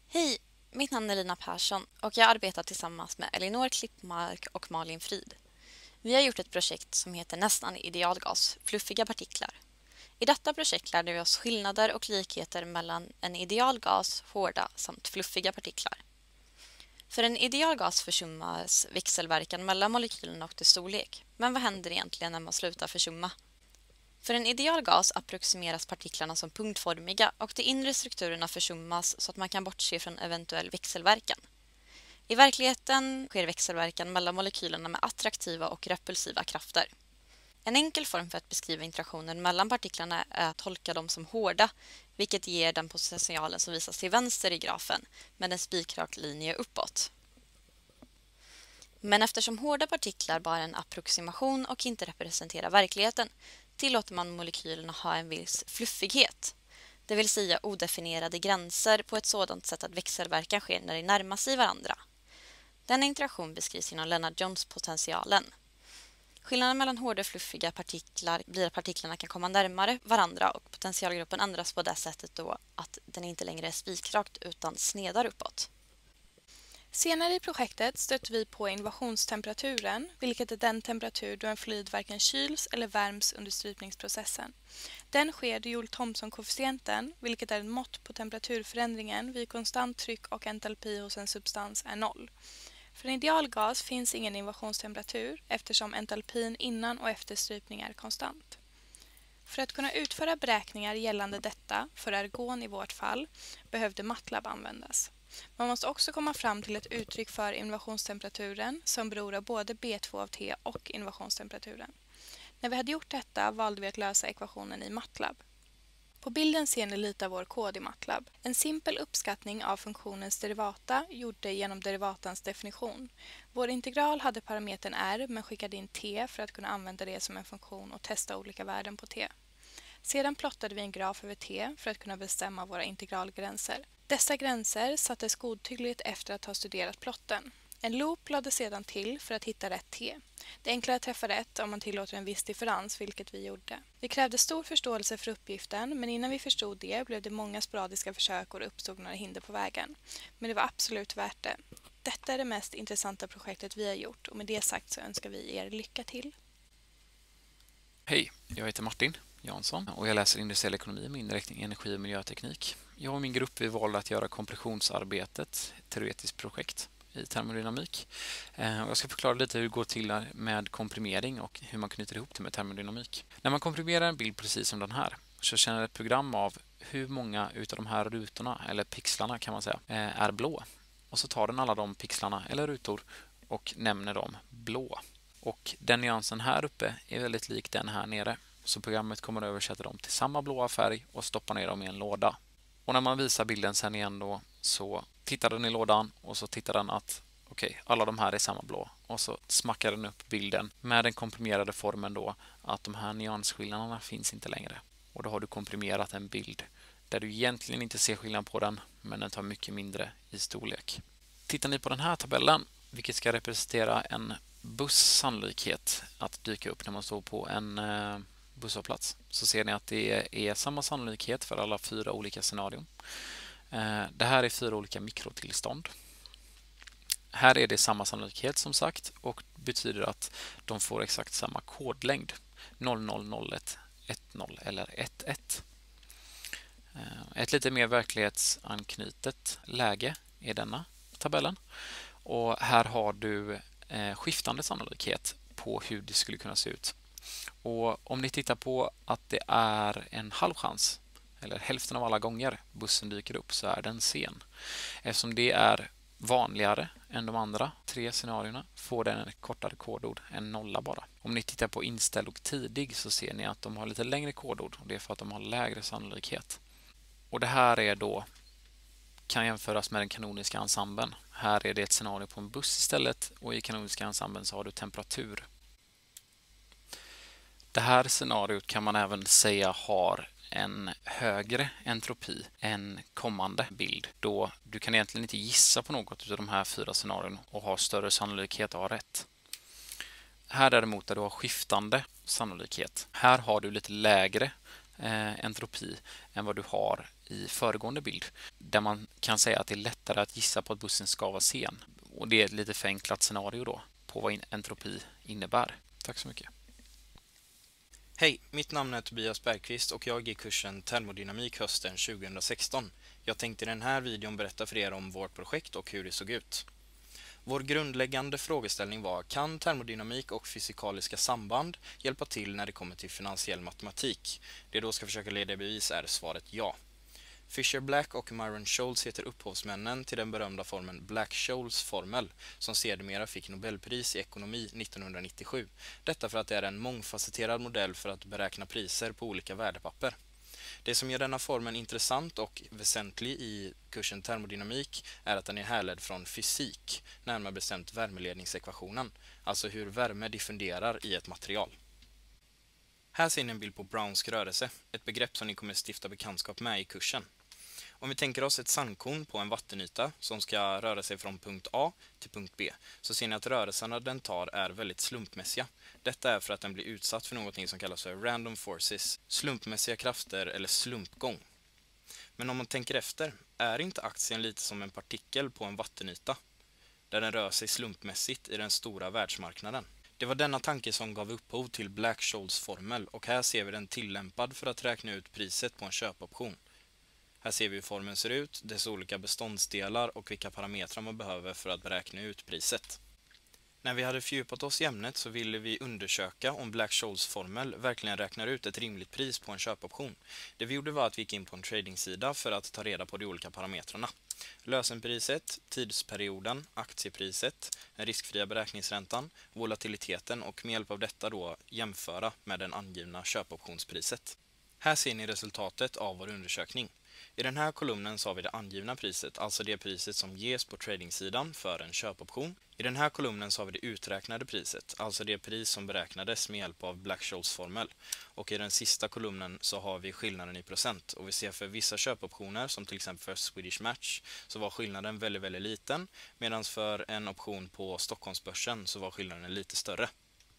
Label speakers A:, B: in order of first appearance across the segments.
A: Hej, mitt namn är Lina Persson och jag arbetar tillsammans med Elinor Klippmark och Malin Frid. Vi har gjort ett projekt som heter Nästan idealgas, fluffiga partiklar. I detta projekt lärde vi oss skillnader och likheter mellan en idealgas, hårda samt fluffiga partiklar. För en idealgas försummas växelverkan mellan molekylerna och dess storlek. Men vad händer egentligen när man slutar försumma? För en idealgas approximeras partiklarna som punktformiga och de inre strukturerna försummas så att man kan bortse från eventuell växelverkan. I verkligheten sker växelverkan mellan molekylerna med attraktiva och repulsiva krafter. En enkel form för att beskriva interaktionen mellan partiklarna är att tolka dem som hårda, vilket ger den potentialen som visas till vänster i grafen med en spikrak linje uppåt. Men eftersom hårda partiklar bara är en approximation och inte representerar verkligheten tillåter man molekylerna ha en viss fluffighet, det vill säga odefinierade gränser på ett sådant sätt att växelverkan sker när de närmar sig varandra. Denna interaktion beskrivs inom Lennard-Jones-potentialen. Skillnaden mellan hårda och fluffiga partiklar blir att partiklarna kan komma närmare varandra och potentialgruppen ändras på det sättet då att den inte längre är spikrakt utan snedar uppåt.
B: Senare i projektet stötte vi på invasionstemperaturen, vilket är den temperatur då en fluid varken kyls eller värms under strypningsprocessen. Den sker då Joule-Thomson-koefficienten, vilket är ett mått på temperaturförändringen vid konstant tryck och entalpi hos en substans, är 0. För en idealgas finns ingen invasionstemperatur eftersom entalpin innan och efter strypning är konstant. För att kunna utföra beräkningar gällande detta, för argon i vårt fall, behövde MATLAB användas. Man måste också komma fram till ett uttryck för invasionstemperaturen som beror av både B2 av T och invasionstemperaturen. När vi hade gjort detta valde vi att lösa ekvationen i MATLAB. På bilden ser ni lite av vår kod i MATLAB. En simpel uppskattning av funktionens derivata gjorde genom derivatans definition. Vår integral hade parametern r men skickade in t för att kunna använda det som en funktion och testa olika värden på t. Sedan plottade vi en graf över t för att kunna bestämma våra integralgränser. Dessa gränser sattes godtyckligt efter att ha studerat plotten. En loop lades sedan till för att hitta rätt t. Det är enklare att träffa rätt om man tillåter en viss differens, vilket vi gjorde. Vi krävde stor förståelse för uppgiften, men innan vi förstod det blev det många sporadiska försök och det uppstod några hinder på vägen. Men det var absolut värt det. Detta är det mest intressanta projektet vi har gjort och med det sagt så önskar vi er lycka till.
C: Hej, jag heter Martin Jansson och jag läser industriell ekonomi med inriktning energi- och miljöteknik. Jag och min grupp valde att göra kompressionsarbetet, ett teoretiskt projekt i termodynamik. Jag ska förklara lite hur det går till med komprimering och hur man knyter ihop det med termodynamik. När man komprimerar en bild precis som den här så känner ett program av hur många utav de här rutorna, eller pixlarna kan man säga, är blå. Och så tar den alla de pixlarna eller rutor och nämner dem blå. Och den nyansen här uppe är väldigt lik den här nere. Så programmet kommer att översätta dem till samma blåa färg och stoppa ner dem i en låda. Och när man visar bilden sen igen då så tittar den i lådan och så tittar den att okej, alla de här är samma blå. Och så smackar den upp bilden med den komprimerade formen då att de här nyansskillnaderna finns inte längre. Och då har du komprimerat en bild där du egentligen inte ser skillnad på den men den tar mycket mindre i storlek. Tittar ni på den här tabellen, vilket ska representera en bussannolikhet att dyka upp när man står på en busshållplats, så ser ni att det är samma sannolikhet för alla 4 olika scenarion. Det här är 4 olika mikrotillstånd. Här är det samma sannolikhet som sagt och betyder att de får exakt samma kodlängd 0001 10 eller 11. Ett lite mer verklighetsanknutet läge är denna tabellen. Och här har du skiftande sannolikhet på hur det skulle kunna se ut. Och om ni tittar på att det är en halv chans, eller hälften av alla gånger bussen dyker upp, så är den sen. Eftersom det är vanligare än de andra 3 scenarierna får den ett kortare kodord, en nolla bara. Om ni tittar på inställd och tidig så ser ni att de har lite längre kodord och det är för att de har lägre sannolikhet. Och det här är då kan jämföras med den kanoniska ensemblen. Här är det ett scenario på en buss istället och i kanoniska ensemblen så har du temperatur. Det här scenariot kan man även säga har en högre entropi än kommande bild, då du kan egentligen inte gissa på något av de här 4 scenarierna och ha större sannolikhet att ha rätt. Här däremot där du har skiftande sannolikhet, här har du lite lägre entropi än vad du har i föregående bild. där man kan säga att det är lättare att gissa på att bussen ska vara sen. Och det är ett lite förenklat scenario då på vad entropi innebär. Tack så mycket.
D: Hej, mitt namn är Tobias Bergqvist och jag gick kursen Termodynamik hösten 2016. Jag tänkte i den här videon berätta för er om vårt projekt och hur det såg ut. Vår grundläggande frågeställning var: kan termodynamik och fysikaliska samband hjälpa till när det kommer till finansiell matematik? Det jag då ska försöka leda i bevis är svaret ja. Fisher Black och Myron Scholes heter upphovsmännen till den berömda formeln Black-Scholes formel som sedermera fick Nobelpris i ekonomi 1997. Detta för att det är en mångfacetterad modell för att beräkna priser på olika värdepapper. Det som gör denna formeln intressant och väsentlig i kursen termodynamik är att den är härledd från fysik, närmare bestämt värmeledningsekvationen, alltså hur värme diffunderar i ett material. Här ser ni en bild på Brownsk rörelse, ett begrepp som ni kommer stifta bekantskap med i kursen. Om vi tänker oss ett sandkorn på en vattenyta som ska röra sig från punkt A till punkt B, så ser ni att rörelserna den tar är väldigt slumpmässiga. Detta är för att den blir utsatt för något som kallas för random forces, slumpmässiga krafter eller slumpgång. Men om man tänker efter, är inte aktien lite som en partikel på en vattenyta, där den rör sig slumpmässigt i den stora världsmarknaden? Det var denna tanke som gav upphov till Black-Scholes formel, och här ser vi den tillämpad för att räkna ut priset på en köpoption. Här ser vi hur formeln ser ut, dess olika beståndsdelar och vilka parametrar man behöver för att beräkna ut priset. När vi hade fördjupat oss i ämnet så ville vi undersöka om Black-Scholes formel verkligen räknar ut ett rimligt pris på en köpoption. Det vi gjorde var att vi gick in på en tradingsida för att ta reda på de olika parametrarna. Lösenpriset, tidsperioden, aktiepriset, den riskfria beräkningsräntan, volatiliteten och med hjälp av detta då jämföra med den angivna köpoptionspriset. Här ser ni resultatet av vår undersökning. I den här kolumnen så har vi det angivna priset, alltså det priset som ges på tradingsidan för en köpoption. I den här kolumnen så har vi det uträknade priset, alltså det pris som beräknades med hjälp av Black-Scholes formel. Och i den sista kolumnen så har vi skillnaden i procent. Och vi ser för vissa köpoptioner, som till exempel för Swedish Match, så var skillnaden väldigt liten. Medan för en option på Stockholmsbörsen så var skillnaden lite större.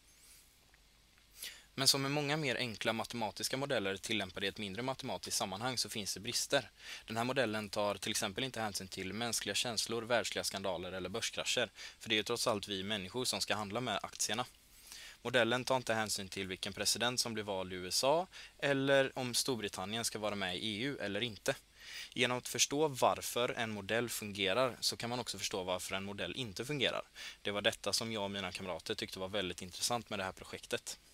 D: Men som med många mer enkla matematiska modeller tillämpade i ett mindre matematiskt sammanhang så finns det brister. Den här modellen tar till exempel inte hänsyn till mänskliga känslor, världsliga skandaler eller börskrascher, för det är ju trots allt vi människor som ska handla med aktierna. Modellen tar inte hänsyn till vilken president som blir vald i USA eller om Storbritannien ska vara med i EU eller inte. Genom att förstå varför en modell fungerar så kan man också förstå varför en modell inte fungerar. Det var detta som jag och mina kamrater tyckte var väldigt intressant med det här projektet.